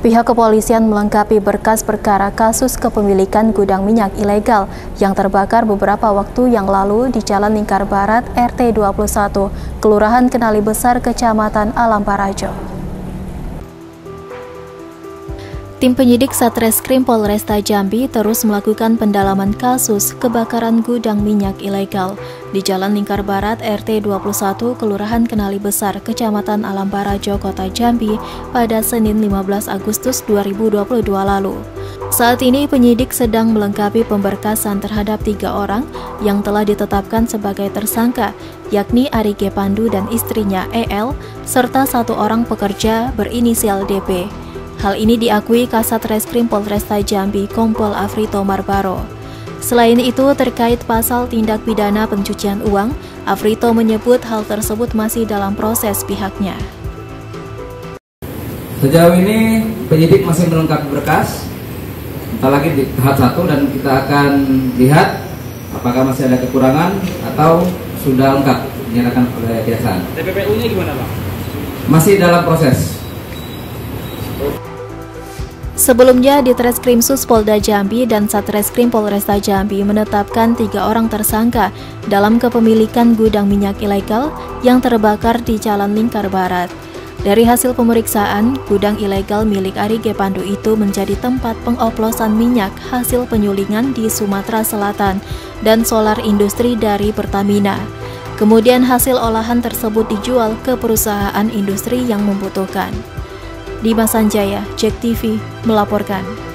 Pihak kepolisian melengkapi berkas perkara kasus kepemilikan gudang minyak ilegal yang terbakar beberapa waktu yang lalu di Jalan Lingkar Barat RT 21, Kelurahan Kenali Besar, Kecamatan Alamparajo. Tim penyidik Satreskrim Polresta Jambi terus melakukan pendalaman kasus kebakaran gudang minyak ilegal di Jalan Lingkar Barat RT 21 Kelurahan Kenali Besar, Kecamatan Alamparajo, Kota Jambi pada Senin 15 Agustus 2022 lalu. Saat ini penyidik sedang melengkapi pemberkasan terhadap 3 orang yang telah ditetapkan sebagai tersangka, yakni Ari G. Pandu dan istrinya EL, serta 1 orang pekerja berinisial DP. Hal ini diakui Kasat Reskrim Polresta Jambi Kompol Afrito Marbaro. Selain itu, terkait pasal tindak pidana pencucian uang, Afrito menyebut hal tersebut masih dalam proses pihaknya. Sejauh ini penyidik masih melengkapi berkas, kita lagi di tahap 1 dan kita akan lihat apakah masih ada kekurangan atau sudah lengkap dinyatakan oleh kejaksaan. TPPU-nya gimana, Pak? Masih dalam proses. Sebelumnya, Ditreskrimsus Polda Jambi dan Satreskrim Polresta Jambi menetapkan 3 orang tersangka dalam kepemilikan gudang minyak ilegal yang terbakar di Jalan Lingkar Barat. Dari hasil pemeriksaan, gudang ilegal milik Ari G. Pandu itu menjadi tempat pengoplosan minyak hasil penyulingan di Sumatera Selatan dan solar industri dari Pertamina. Kemudian hasil olahan tersebut dijual ke perusahaan industri yang membutuhkan. Dimas Sanjaya, JEK TV, melaporkan.